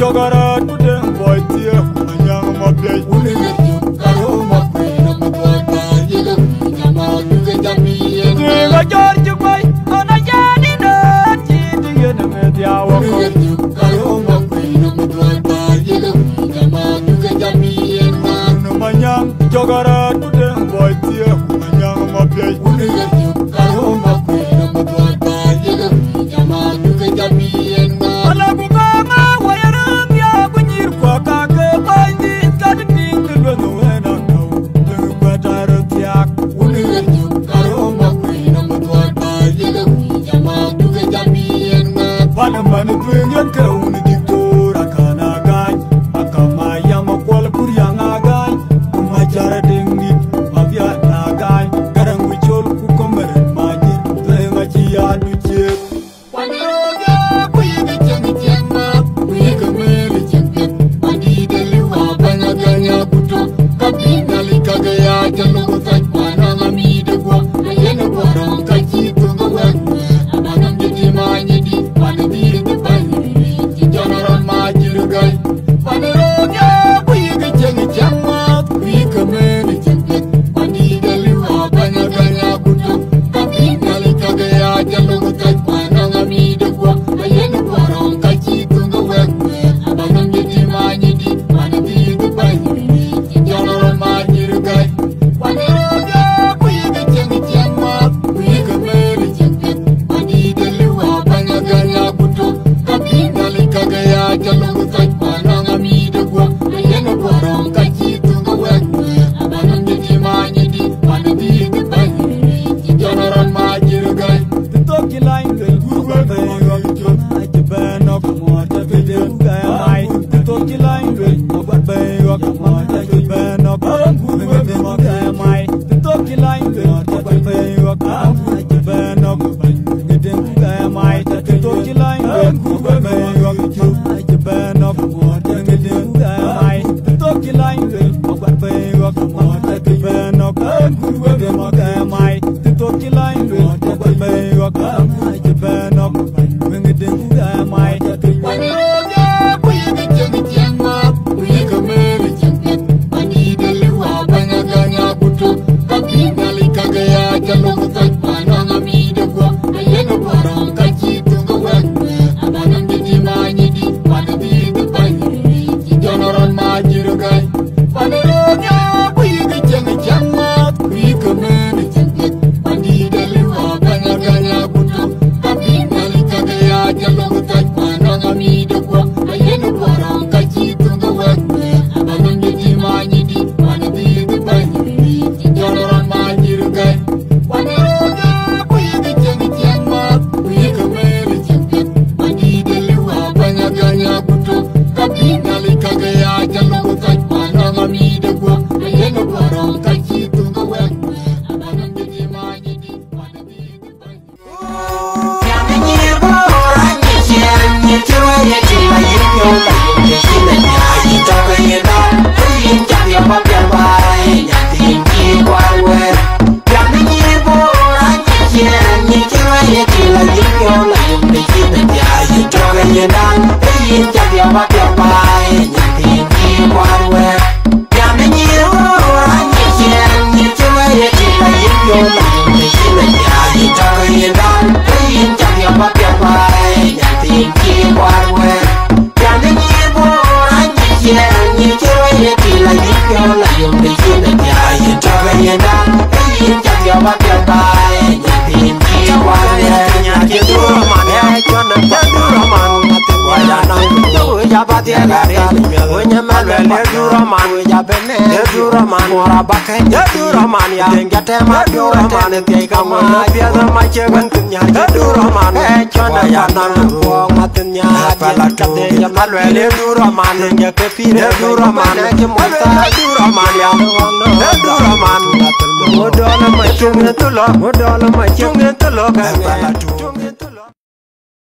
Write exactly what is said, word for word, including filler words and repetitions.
jogara tude boitie anyang mabye unige karo mabwe na mabwa yega jama tuge jamiye ga jorju boy ona yani na chiti yena media wako karo mabwe na mabwa yega jama tuge jamiye na manyang jogara tude boitie anyang mabye unige karo mabwe na mabwa yega jama tuge jamiye ala bugama wayaram ya bunyir kwa kake bandi kading lono wena no bataro tiak unirju karoma kwina mutwa yega jama tuge jamiyen bana man twengen ka uni diktora kana gai akama yama kwal kuryanga gai kuma jara dingi mafia na gai garangu chol ku komere majir tenga chiya duche Modal ma chung to lo, modal ma chung to lo,